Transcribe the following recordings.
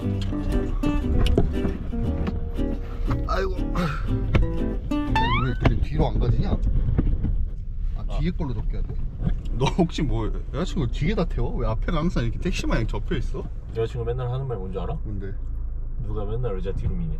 아이고. 왜 이렇게 뒤로 안 가지냐? 아, 뒤에 걸로 덮겨야 돼. 너 혹시 뭐 여자친구 뒤에다 태워? 왜 앞에는 항상 이렇게 택시 마냥 접혀 있어? 여자친구 맨날 하는 말 뭔지 알아? 뭔데? 누가 맨날 의자 뒤로 미네.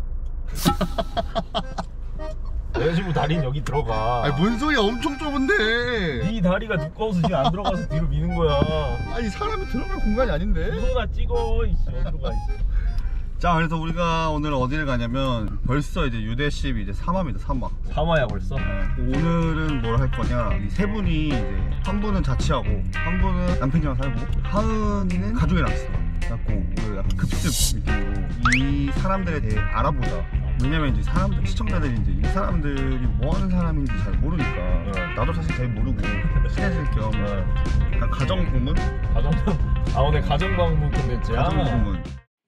여자친구 다리는 여기 들어가. 아니 뭔 소리야, 엄청 좁은데. 네 다리가 두꺼워서 지금 안 들어가서 뒤로 미는 거야. 아니 사람이 들어갈 공간이 아닌데. 이거나 찍어 이씨. 어디로 가 이씨. 자, 그래서 우리가 오늘 어디를 가냐면 벌써 이제 유대십 이제 3화입니다. 3화. 3화야 벌써? 오늘은 뭘 할 거냐, 이 세 분이 이제 한 분은 자취하고 한 분은 남편이랑 살고 하은이는 가족이랑 있어. 그래갖고 그 약간 급습 느낌으로 이 사람들에 대해 알아보자. 왜냐면 이제 사람들, 시청자들이 이제 이 사람들이 뭐 하는 사람인지 잘 모르니까 나도 사실 잘 모르고 친해질 겸 약간 가정 고문? 가정방. 아 오늘 가정방문 콘텐츠야? 가정 고문.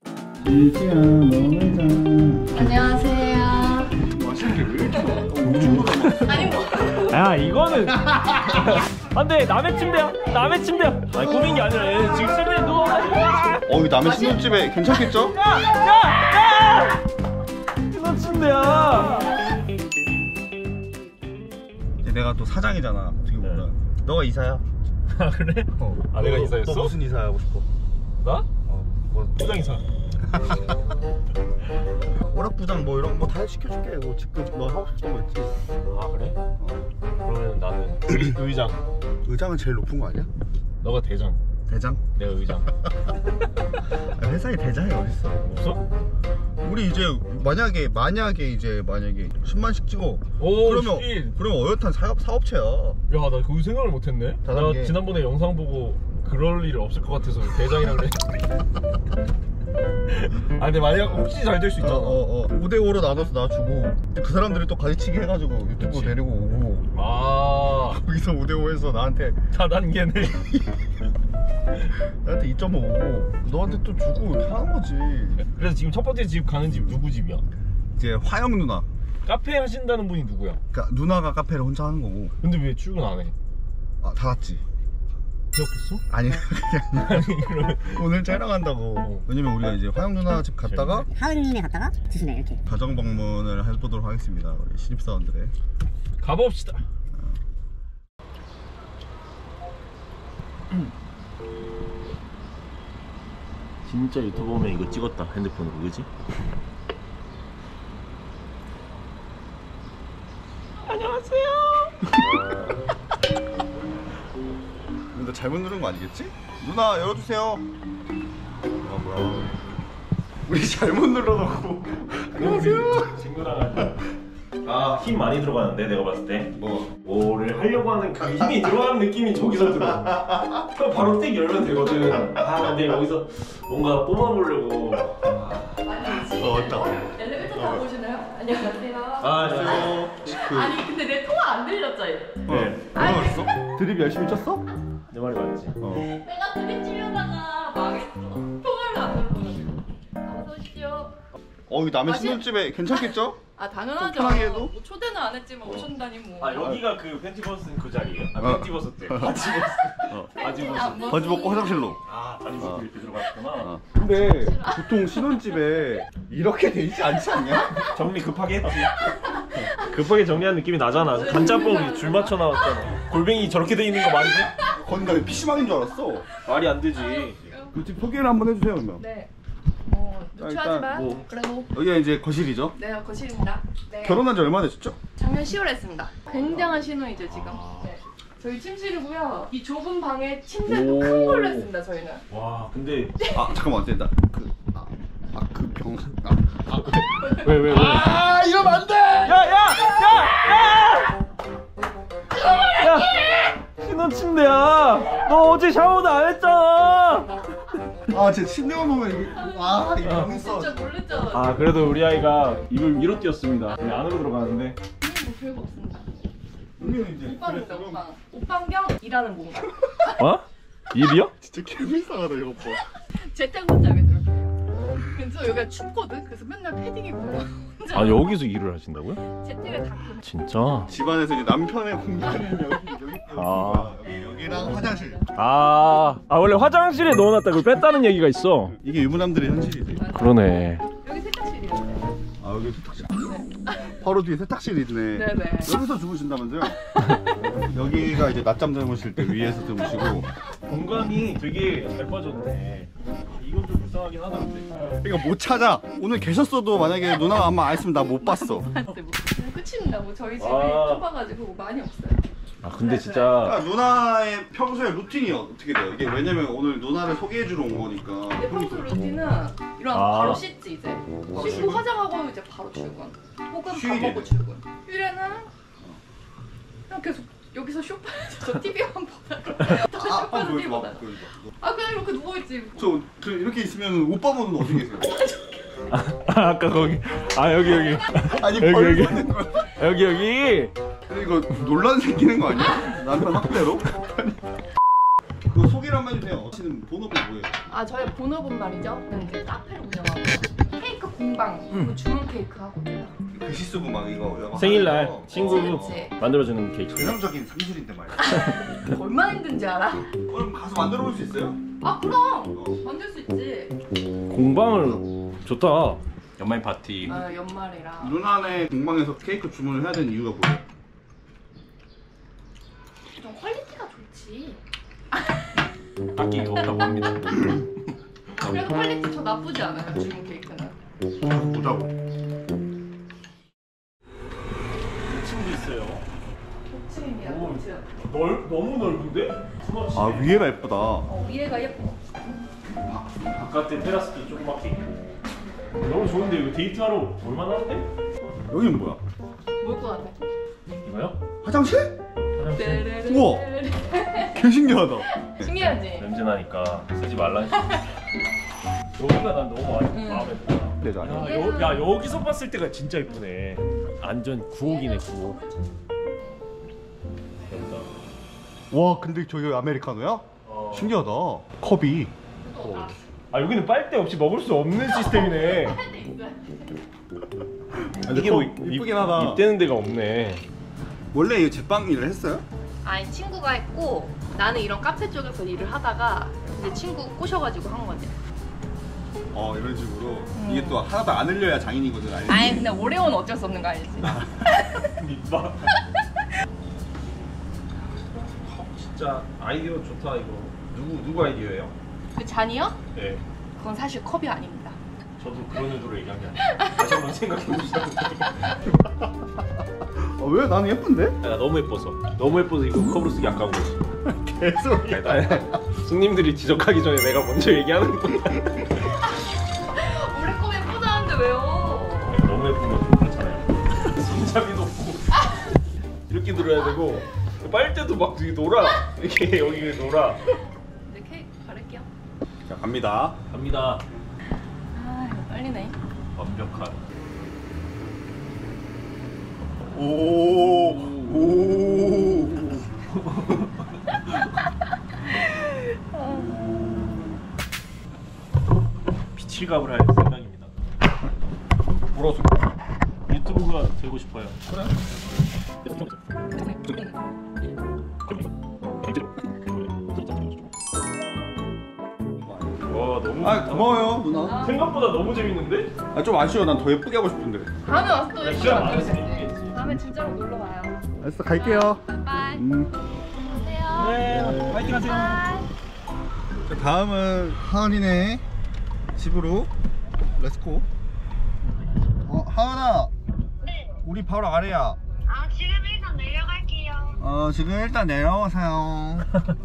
안녕하세요. 맛있는 게 왜 이렇게 많아? 아니 뭐. 야 이거는 안돼. 남의 침대야. 남의 침대야. 아니 꾸민 게 아니라 지금 침대에 누워가지고. 이거 남의 신혼집에 괜찮겠죠? 야! 신혼 침대야. 이제 내가 또 사장이잖아. 어떻게 보면 너가 이사야. 아 그래? 아 내가 이사였어? 너 무슨 이사 하고 싶어? 나? 뭐 부장 이사. 오락부장 뭐 이런 거 다 시켜줄게. 뭐 지금 너 하고 싶던 거 있지? 아 그래? 그러면 나는 의장. 의장은 제일 높은 거 아니야? 너가 대장. 대장? 내가 의장. 회사에 대장이 어딨어? 없어? 우리 이제 만약에 10만씩 찍어. 오 그러면 어엿한 사업체야. 야 나 그거 생각을 못했네. 나 다단계. 지난번에 영상 보고 그럴 일 없을 것 같아서 대장이라 그래. 아 근데 만약 혹시 잘 될 수 있잖아. 5대5로 나눠서 놔주고 그 사람들이 또 가르치기 해가지고 유튜브 그치. 데리고 오고 아 거기서 5대5에서 나한테 다단계네. 2.5 오고 너한테 또 주고 이렇게 하는 거지. 그래서 지금 첫 번째 집 가는 집 누구 집이야? 이제 화영 누나. 카페 하신다는 분이 누구야? 그러니까 누나가 카페를 혼자 하는 거고. 근데 왜 출근 안 해? 아, 닫았지. 기억했어? 아니 그게 아니라 아니 그러면 오늘 촬영한다고. 왜냐면 우리가 이제 화영 누나 집 갔다가 하은이네 갔다가 드시네 이렇게. 가정 방문을 해보도록 하겠습니다. 우리 신입사원들의. 가봅시다. 진짜 유튜브 보면 이거 찍었다 핸드폰으로 그지? 안녕하세요. 너 잘못 누른 거 아니겠지? 누나 열어주세요. 아 뭐야? 우리 잘못 눌러놓고. 안녕하세요. 친구랑 힘 많이 들어가는데 내가 봤을 때 뭐를 하려고 하는 그 힘이 들어가는 느낌이 저기서 들어. 그럼 바로 띡 열면 되거든. 아 근데 여기서 뭔가 뽑아보려고. 왔다. 엘리베이터 타고 오시나요? 안녕하세요. 안녕하세요. 아니 근데 내 통화 안 들렸죠? 네. 뭐가 있어? 드립 열심히 쳤어? 내 말이 맞지? 내가 드립 치려다가 망했어. 통화를 안 들어가지고. 어서 오십시오. 이거 남의 맛이- 신혼집에 괜찮겠죠? 아 당연하죠. 좀 편하게 해도? 뭐 초대는 안 했지만 오신다니 뭐. 아 여기가 그 팬티 벗은 그 자리예요? 아 팬티 벗었대. 바지 벗은. 바지 벗은. 바지 벗고 화장실로. 아 바지 벗고 이렇게 들어갔구나. 근데 보통 신혼집에 이렇게 돼 있지 않지 않냐? 정리 급하게 했지. 급하게 정리한 느낌이 나잖아. 간짬뽕 줄 맞춰 나왔잖아. 골뱅이 저렇게 돼 있는 거 말이 돼? 건나 PC방인 줄 알았어. 말이 안 되지. 그 집 소개를 한번 해주세요 그러면. 네. 자, 누추하지 일단 마. 뭐. 그리고 여기가 이제 거실이죠? 네 거실입니다. 네. 결혼한 지 얼마 됐죠? 작년 10월에 했습니다. 굉장한 신혼이죠 지금. 네. 저희 침실이고요. 이 좁은 방에 침대도 큰 걸로 했습니다 저희는. 와 근데 아 잠깐만 됐다. 그 병. 왜? 아 이러면 안 돼! 야! 신혼 침대야. 너 어제 샤워도 안 했잖아. 제 침대 오면 이게 이 병 있어. 진짜 놀랬잖아. 아 그래도 우리 아이가 입을 위로 띄었습니다. 네, 안으로 들어가는데. 뭐 별거 없습니다. 여기는 이제 옷방입니다 옷방. 옷방 겸 일하는 공간. 어? 입이요? 진짜 개불쌍하다 이거 봐. 재택 혼자 왜 들어요? 근데 그래서 여기가 춥거든. 그래서 맨날 패딩 입고 혼자 아 여기서 일을 하신다고요? 재택을 다 켜. 진짜? 집안에서 이제 남편의 공간은 여기랑 화장실. 원래 화장실에 넣어놨다 그걸 뺐다는 얘기가 있어. 이게 유부남들의 현실이지. 그러네. 여기 세탁실이에요. 아 여기 세탁실. 바로 뒤에 세탁실이 있네. 네네. 여기서 주무신다면서요? 여기가 이제 낮잠 주무실 때 위에서 주무시고. 공간이 되게 잘 빠졌네. 이건 좀 불쌍하긴 하다 근데. 그러니까 못 찾아. 오늘 계셨어도 만약에 누나가 아마 안 했으면 나 못 봤어. 끝입니다. 뭐 저희 집이 아. 좁아가지고 많이 없어요. 아 근데 진짜 그러니까 누나의 평소에 루틴이 어떻게 돼요? 이게 왜냐면 오늘 누나를 소개해주러 온 거니까. 내 평소 루틴은 일어나서 아. 바로 씻지 이제. 씻고 출근? 화장하고 이제 바로 출근. 혹은 밥 휴일에는? 먹고 출근. 휴일에는 그냥 계속 여기서 쇼파에서 저 TV만 보다가 쇼파에서 TV 보다가 아 그냥 이렇게 누워있지. 저 이렇게 있으면 오빠분은 어디 계세요? 아까 거기 여기 아니 여기, 벌 여기. 받는 거야. 여기 이거 논란 생기는 거 아니야? 남편 학대로? 그 소개를 한번 해주세요. 지금 본업이 뭐예요? 아 저희 본업은 말이죠. 이제 카페를 운영하고 케이크 공방 그리고 주문 케이크 하고 있다. 글씨 쓰고 막 이거 생일날 하는 거. 친구 그치. 만들어주는 케이크. 전형적인 상술인데 말이야. 얼마나 힘든지 알아? 그럼 가서 만들어 볼 수 있어요? 아 그럼 만들 수 있지. 공방을 좋다. 연말 파티. 아 연말이라. 누나네 공방에서 케이크 주문을 해야 되는 이유가 뭐예요? 좀 퀄리티가 좋지. 아끼기 없다고 합니다. 그래도 퀄리티 저 나쁘지 않아요 주문 케이크는. 보자고. 친구 있어요. 복층입니다. 오. 복층. 너무 넓은데? 아 위에가 예쁘다. 위에가 예뻐. 바깥에 테라스도 조그맣게 있고. 너무 좋은데 이거 데이트하러 얼마나 하는데? 여기는 뭐야? 뭘 것 같아? 이거요? 화장실? 떼레레레. 우와. 개 신기하다. 신기하지? 냄새 나니까 쓰지 말라니. 여기가 난 너무 마음에 들어. 내가 야 여기서 봤을 때가 진짜 예쁘네. 완전 구옥이네 구옥. 예쁘다. 와 근데 저기 아메리카노야? 어. 신기하다. 컵이. 아 여기는 빨대 없이 먹을 수 없는 시스템이네. 이게 뭐 이쁘긴 하다. 입 대는 데가 없네. 원래 이 제빵 일을 했어요? 아니 친구가 했고 나는 이런 카페 쪽에서 일을 하다가 이제 친구 꼬셔가지고 한 거지. 이런 식으로 이게 또 하나도 안 흘려야 장인이거든. 알지? 아니 근데 오레오는 어쩔 수 없는 거 알지? 밑밥. 진짜 아이디어 좋다 이거. 누구 아이디어예요? 그 잔이요? 네. 그건 사실 컵이 아닙니다. 저도 그런 의도로 얘기한 게 아니에요. 다시 한번 생각해 보시라고. 왜? 나는 예쁜데? 나 너무 예뻐서 이거 컵으로 쓰기 아까운 거지. 계속. 손님들이 지적하기 전에 내가 먼저 얘기하는 거야. 우리 컵 예쁘다는데 왜요? 너무 예쁘면 좀 그렇잖아요. 손잡이도 없고 이렇게 들어야 되고 빨대도 막 되게 놀아. 이렇게 여기 놀아. 이제 케이크 바를게요. 자 갑니다. 갑니다. 아 이거 빨리네. 완벽한. 오. 비칠갑을 할 생각입니다. 불어서. 유튜브가 되고 싶어요. 그래. 와 너무. 아 고마워요 누나. 생각보다 너무 재밌는데? 좀 아쉬워. 난 더 예쁘게 하고 싶은데. 다음에 와서 또 예쁘게 시간 만들어줄게. 많으시겠지. 다음에 진짜로 놀러 와요. 알았어 갈게요. 바이바이. 안녕하세요. 네, 파이팅 하세요. 자, 다음은 하은이네 집으로 렛츠고. 하은아. 네. 우리 바로 아래야. 지금 일단 내려갈게요. 지금 일단 내려오세요.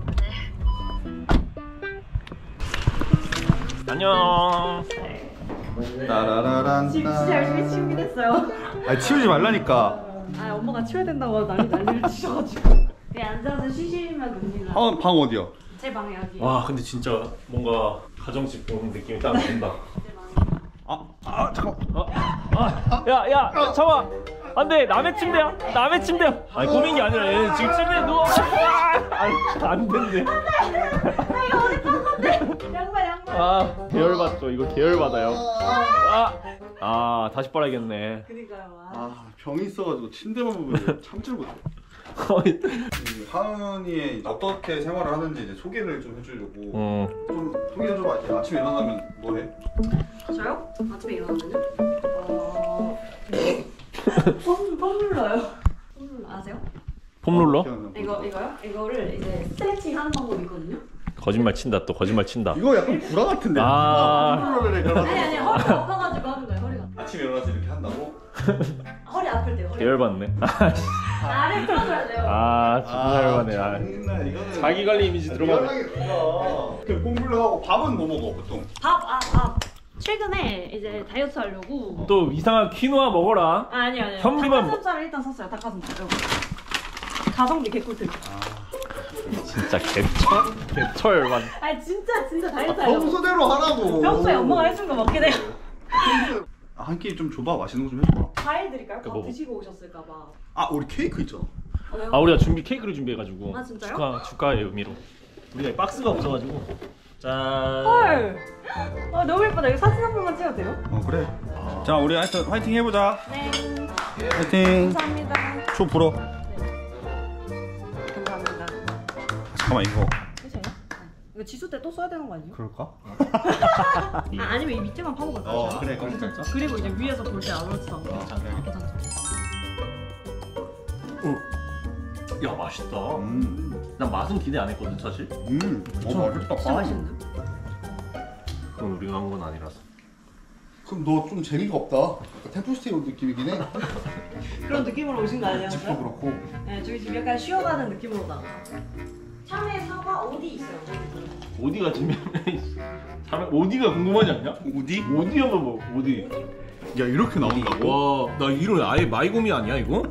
안녕. 따라라란. 진짜 열심히 치우긴 했어요. 아 치우지 말라니까. 아 엄마가 치워야 된다고 난리를 치셔가지고 그냥 앉아서 쉬시면 됩니다. 하은 방 어디야? 제 방에 여기. 와 근데 진짜 뭔가 가정집 보는 느낌이 딱 난다. 잠깐. 야야 잠깐. 안돼 남의 침대야. 남의 침대야. 아니 꾸민 게 아니라 얘는 지금 침대에 누워. 안 된대. 나 이거 어디 판 건데? 양말. 아 계열받죠. 이거 계열받아요. 다시 빨아야겠네. 그니까요. 아 병이 있어가지고 침대만 보면 참지를 못해. 이 하은이의 어떻게 생활을 하는지 이제 소개를 좀 해주려고. 좀 소개 좀 해줘. 아침에 일어나면 뭐 해? 저요? 아침에 일어나면요? 폼 눌러요. 아세요? 폼 눌러? 이거요? 이거를 이제 스트레칭 하는 방법이 있거든요. 거짓말 친다 또 거짓말 친다. 이거 약간 구라 같은데. 아니 허리가 아파가지고 하는 거예요. 허리가. 아침에 일어나서 이렇게 한다고? 허리 아플 때요. 계열받네. 나를 풀어줘야 돼요. 진짜 열받네. 정말 이거는 자기 관리 이미지 들어가네. 그 공부하고 밥은 뭐 먹어 보통? 밥. 최근에 이제 다이어트 하려고. 또 이상한 퀴노아 먹어라. 아니요. 현미밥 닭가슴살을 일단 샀어요. 닭가슴살. 여기. 가성비 개꿀팁. 진짜 개철 열받네. 아니 진짜 다이어트 하려고. 평소대로 하라고. 평소에 엄마가 해준 거 먹게 돼요. 한 끼 좀 줘봐. 맛있는 거 좀 해줘봐. 과일 드릴까요? 밥 뭐. 드시고 오셨을까봐. 아 우리 케이크 있잖아. 우리가 케이크를 준비해가지고. 아, 진짜요? 축하의 의미로. 우리가 박스가 없어가지고. 짠. 헐. 너무 예쁘다. 이거 사진 한 번만 찍어도 돼요? 그래. 자 우리 하여튼 화이팅 해보자. 네. 화이팅. 감사합니다. 초 불어. 감사합니다. 잠깐만 이거. 끝이에요? 이거 지수 때 또 써야 되는 거 아니에요? 그럴까? 아니면 이 밑에만 파고갈까요? 그래 괜찮죠. 그리고 이제 위에서 볼 때 아무렇지도 않고. 괜찮죠? 야 맛있다. 난 맛은 기대 안 했거든 사실. 맛있다. 진짜 맛있는데? 그건 우리가 한 건 아니라서. 그럼 너 좀 재미가 없다. 템플스테이 온 느낌이긴 해. 그런 느낌으로 오신 거 집도 아니었어요? 그렇고. 네, 저희 지금 약간 쉬어가는 느낌으로 나가. 참외, 사과, 오디 있어요. 어디가 지금 어디가 궁금하지 않냐? 어디? 어디 한번 뭐 어디? 야 이렇게 나온다고? 와, 나 이런 아예 마이곰이 아니야 이거?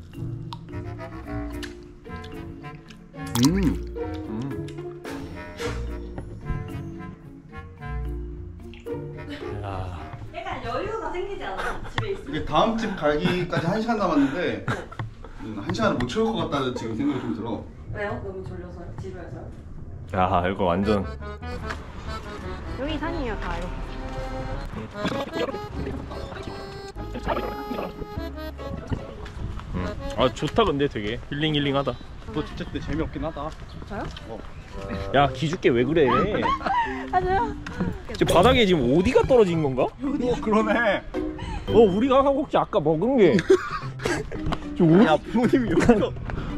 야, 약간 여유가 생기지 않아요? 집에 있으면? 이게 다음 집 가기까지 1시간 남았는데 1시간을 못 채울 것 같다는 지금 생각이 좀 들어. 왜요? 너무 졸려서요? 지루해서요? 야 이거 완전. 여기 산이에요, 다 이렇게. 좋다 근데 되게 힐링하다. 너 진짜 근데 재미없긴 하다. 저요? 야 기죽게 왜 그래? 맞아요. 지금 바닥에 지금 어디가 떨어진 건가? 그러네. 우리가 혹시 아까 먹은 게 야 부모님이 여기서.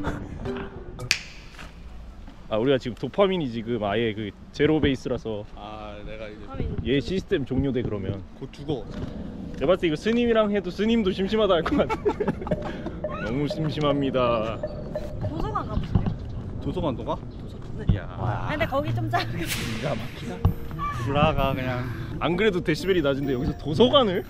우리가 지금 도파민이 지금 아예 그 제로 베이스라서 내가 이제 얘 시스템 종료돼 그러면. 곧 죽어. 내가 봤을 때 이거 스님이랑 해도 스님도 심심하다 할 것 같아. 너무 심심합니다. 도서관 가보실래요? 도서관 너가? 네. 이야. 근데 거기 좀 작아. 기가 막히다. 불화가 그냥. 안 그래도 데시벨이 낮은데 여기서 도서관을?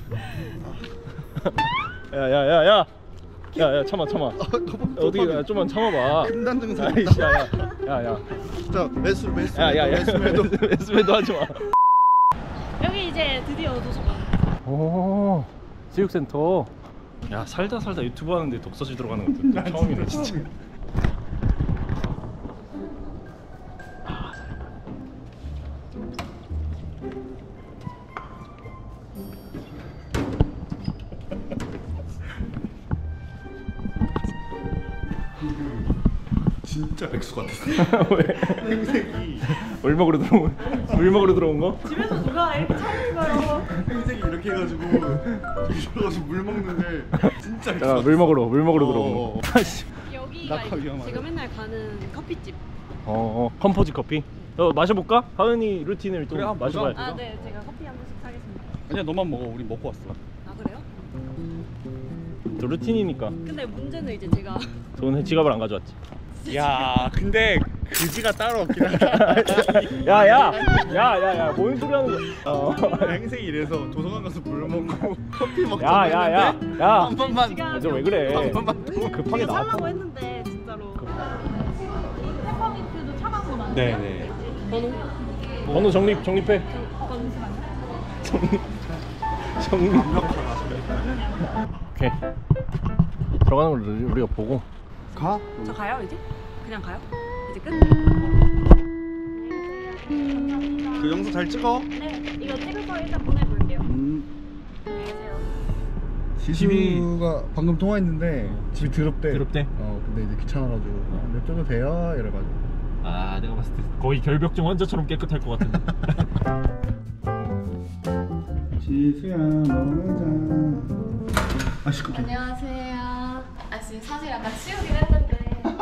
야야야야. 야야 참아. 어떻게 좀만 참아봐. 금단 증상. 아이씨 야야. 진짜 매수. 야야야. 매수매도. 매수매도 하지 마. 여기 이제 드디어 도서관. 오, 체육센터. 야 살다 유튜브 하는데 독서실 들어가는 것도 처음이네 진짜. 진짜 백수 같았어. 왜? 행색이. 물 먹으러 들어온 거? 집에서 누가 이렇게 차리는 거요? 행색이 이렇게 해가지고 저기 물 먹는데 진짜 백수. 야, 물 먹으러 들어온 어. 거. 아씨. 여기가 낙하 위험하네. 제가 맨날 가는 커피집. 컴포즈 커피. 마셔볼까? 하은이 루틴을 또 그래, 한번 보자. 마셔봐야 돼. 아, 네, 제가 커피 한 잔씩 사겠습니다. 아니야 너만 먹어. 우리 먹고 왔어. 아, 그래요? 또 루틴이니까. 근데 문제는 이제 제가 돈 지갑을 안 가져왔지. 야 근데 그지가 따로 없긴 하다. 야야야야야 뭔 소리 하는 거야? 행색이 이래서 도서관 가서 물 먹고 커피 먹자. 야야야. 한 번만. 지갑 저 왜 그래? 한 번만 더. 급하게 이거 나와. 살라고 했는데 진짜로. 페퍼민트도 차가운 거 많아요? 네네. 번호 정립해. 정립. 오케이. 들어가는 걸 우리가 보고. 가? 저 가요 이제? 그냥 가요? 이제 끝? 그 영상 잘 찍어. 네, 이거 찍어서 일단 보내볼게요. 안녕히 계세요. 지수가 방금 통화했는데 집이 더럽대. 더럽대? 근데 이제 귀찮아가지고 냅둬도 돼요? 이래가지고. 아 내가 봤을 때 거의 결벽증 환자처럼 깨끗할 것 같은데. 지수야 너무 자. 아 시끄러. 안녕하세요. 지금 사실 약간 치우긴 했는데.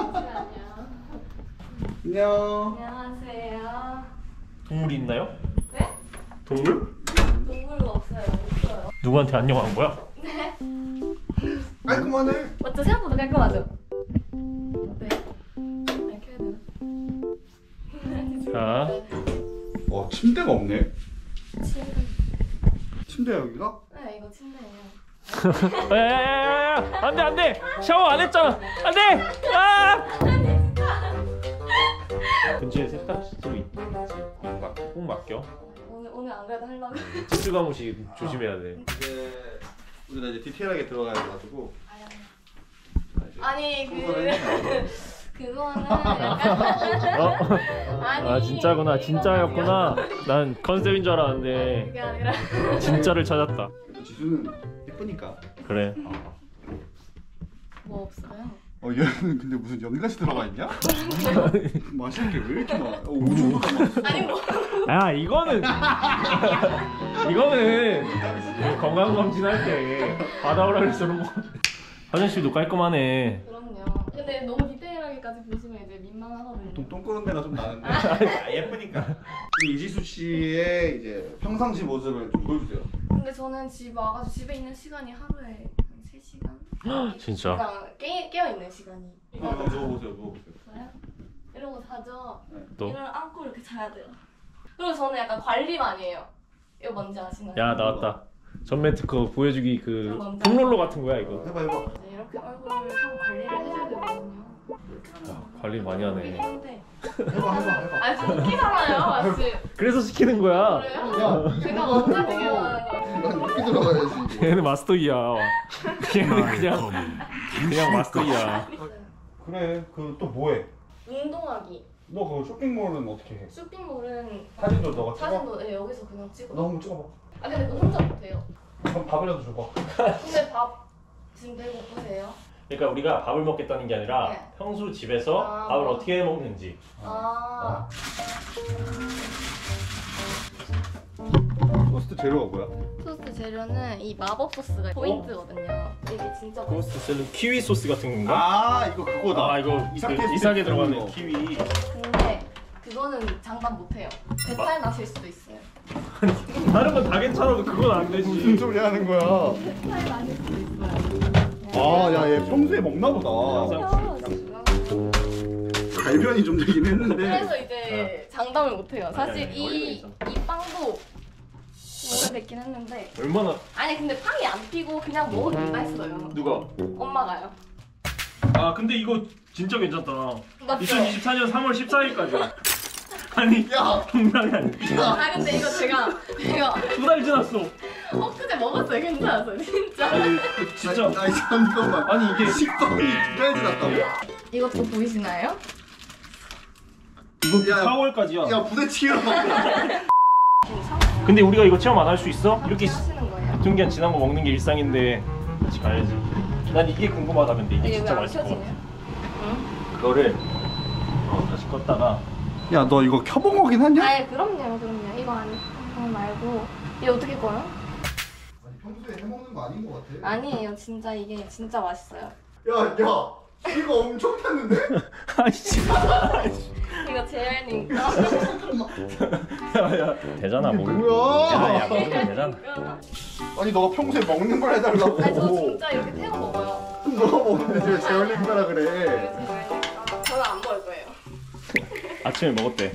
안녕. 안녕하세요. 동물이 있나요? 네? 동물? 동물 없어요. 없어요. 누구한테 안녕한 거야? 네. 깔끔하네. 맞죠? 생각보다 깔끔하죠? 네. 이렇게 해야 되나? 자 침대가 없네. 침대. 침대 여기가? 네, 이거 침대예요. 야야야야 안돼 안돼 샤워 안 했잖아 안돼 아 근처에 세탁소 있지 꼭 맡겨 오늘 안 그래도 하려고. 치수 가무시 조심해야 돼. 이제 우리가 이제 디테일하게 들어가야 돼가지고. 아니 그거는 어? 아니 아 진짜구나 진짜였구나. 난 컨셉인 줄 알았는데 그게 아니라 진짜를 찾았다. 지수는 예쁘니까. 그래. 뭐 없어요? 얘는 근데 무슨 연같이 들어가 있냐? 맛있게 왜 이렇게 많아? 우주보다 많아. 아니 뭐 야 이거는 건강 검진할 때 받아오라 그래서 그런 거. 화장실도 깔끔하네. 그럼요. 근데 너무 디테일하게까지 보시면 이제 민망하거든요. 똥 끄는 데가 좀 나는데 예쁘니까. 그리고 이지수 씨의 이제 평상시 모습을 좀 보여주세요. 근데 저는 집 와가지고 집에 있는 시간이 하루에 한 3시간? 진짜. 그러니까 깨어있는 시간이. 누워보세요, 누워보세요. 저요? 이러고 자죠. 또? 이걸 안고 이렇게 자야 돼요. 그리고 저는 약간 관리 많이 해요. 이거 뭔지 아시나요? 야 나왔다. 전매 특허 보여주기 그 뭔지 폼롤러 같은 거야 이거. 해봐. 네, 이렇게 얼굴 형 관리를 해줘야 되거든요. 야, 관리 많이 하네. 한데. 해봐. 아니 좀 웃기잖아요, 마치. 그래서 시키는 거야. 그래요? 제가 먼저 되게 많은 거. 난 이렇게 들어가야지. 얘는 마스터이야. 그냥 마스터이야. 그래, 그 또 뭐해? 운동하기. 너 그 쇼핑몰은 어떻게 해? 쇼핑몰은 사진도 너가 찍어? 사진도 네, 여기서 그냥 찍어. 너 한번 찍어봐. 아 근데 그거 혼자 못해요. 그럼 밥이라도 줘봐. 근데 밥 지금 되게 고프세요? 그러니까 우리가 밥을 먹겠다는 게 아니라 네. 평소 집에서 아. 밥을 어떻게 해 먹는지. 아. 토스트 재료가 뭐야? 소스 재료는 이 마법 소스가 포인트거든요. 이게 진짜 고스트 셀럽 키위 소스 같은 건가? 아, 이거 그거다. 아 이거 이삭에 들어가는 키위. 근데 그거는 장담 못해요. 배탈 나실 수도 있어요. 다른 건 다 괜찮아도 그건 안 되지. 무슨 소리 하는 거야? 배탈 나실 수도 있어요. 아, 야, 얘 평소에 먹나 보다. 발변이 좀 되긴 했는데. 그래서 이제 장담을 못해요. 사실 아니, 원리는 이 빵도 오래됐긴 했는데 얼마나 아니 근데 빵이 안 피고 그냥 먹어도 된다 했어요. 누가? 엄마가요. 아 근데 이거 진짜 괜찮다. 맞죠? 2024년 3월 14일까지. 아니 야! 장난이 아니야. 아 근데 이거 제가 2달 지났어. 엊그제 먹었어요. 괜찮았어요. 진짜. 진짜. 아니, 잠깐만. 아니 이게 식빵이 2달 지났다고? 이것도 보이시나요? 이거 야, 4월까지야. 야, 부대찌개로 먹어. 근데 우리가 이거 체험 안 할 수 있어? 이렇게 하시는 거예요? 유통기한 지난 거 먹는 게 일상인데 같이 가야지. 난 이게 궁금하다. 근데 이게 이게 진짜 왜안 맛있을 것 같아. 켜지냐? 응? 그거를 다시 껐다가 야, 너 이거 켜본 거긴 하냐? 아예 그럼요. 이거 아니 그거 말고 이거 어떻게 꺼요? 아니, 평소에 해먹는 거 아닌 것 같아. 아니에요. 진짜 이게 진짜 맛있어요. 야, 이거 엄청 탔는데? 아이씨. 이거 재현님. 야야 되잖아 이게 먹으면. 뭐야? 야 먹으면 되잖아. 아니, 너가 평소에 먹는 걸 해달라고. 아니 저 진짜 이렇게 태워 먹어요. 너가 먹는데 왜 재울린 거라 이거 그래? 재현님. 저는 안 먹을 거예요. 아침에 먹었대.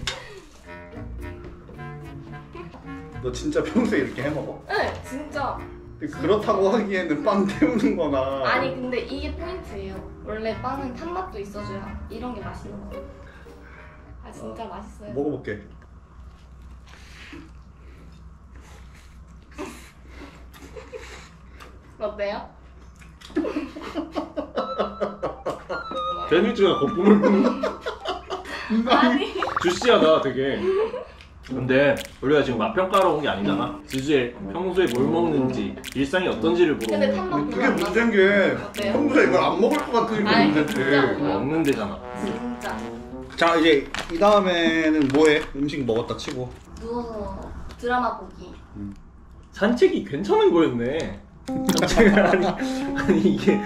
너 진짜 평소에 이렇게 해먹어? 네, 진짜. 근데 그렇다고 하기에는 빵 태우는 거나. 아니 근데 이게 포인트예요. 원래 빵은 탄맛도 있어줘야 이런 게 맛있는 거예요. 아 진짜 맛있어요. 먹어볼게. 어때요? 샌드위치가 거품을 부는 아니 주시하다 되게. 근데 우리가 지금 맛 평가로 온 게 아니잖아. 지수의 평소에 뭘 먹는지, 일상이 어떤지를 근데 물어보는 탐방 그게 문제인 게 어때요? 평소에 이걸 안 먹을 것 같으니까 아이, 문제지. 진짜. 먹는 데잖아. 진짜 자 이제 이 다음에는 뭐해? 음식 먹었다 치고. 누워서 드라마 보기. 산책이 괜찮은 거였네. 산책 아니 이게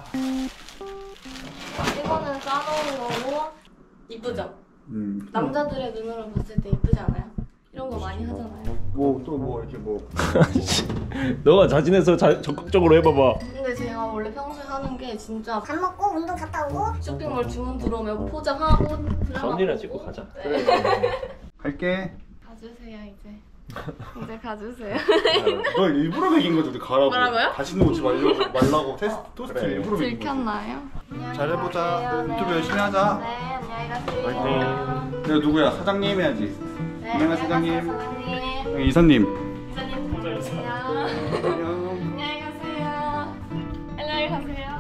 이거는 싸놓은 거고 이쁘죠? 남자들의 눈으로 봤을 때 이쁘지 않아요? 이런 거 많이 하잖아요. 뭐 또 뭐 이렇게 뭐. 너가 자진해서 적극적으로 해봐봐. 근데 제가 원래 평소에 하는 게 진짜 밥 먹고 운동 갔다 오고 쇼핑몰 주문 들어오면 포장하고 드라마 썸네일이나 보고. 찍고 가자. 네. 갈게. 가주세요 이제. 이제 가주세요. 너 일부러 먹인 거지 우리 가라고. 뭐라고요? 다시 놓지 말라고 토스트 그래. 일부러 먹인 거지. 들켰나요? 잘해보자. 유튜브 열심히 하자. 네 안녕히 가세요. 화이팅. 내가 누구야? 사장님 해야지. 네, 안녕하세요, 사장님. 사장님. 여기 이사님. 이사님 안녕하세요. 안녕히 가세요. 안녕히 가세요.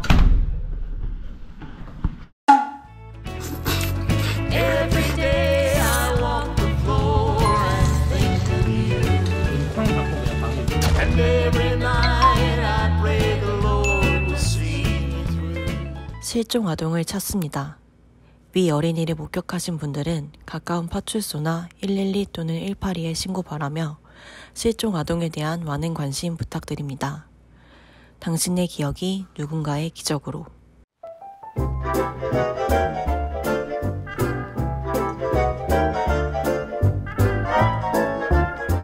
실종 아동을 찾습니다. 위 어린이를 목격하신 분들은 가까운 파출소나 112 또는 182에 신고 바라며 실종 아동에 대한 많은 관심 부탁드립니다. 당신의 기억이 누군가의 기적으로.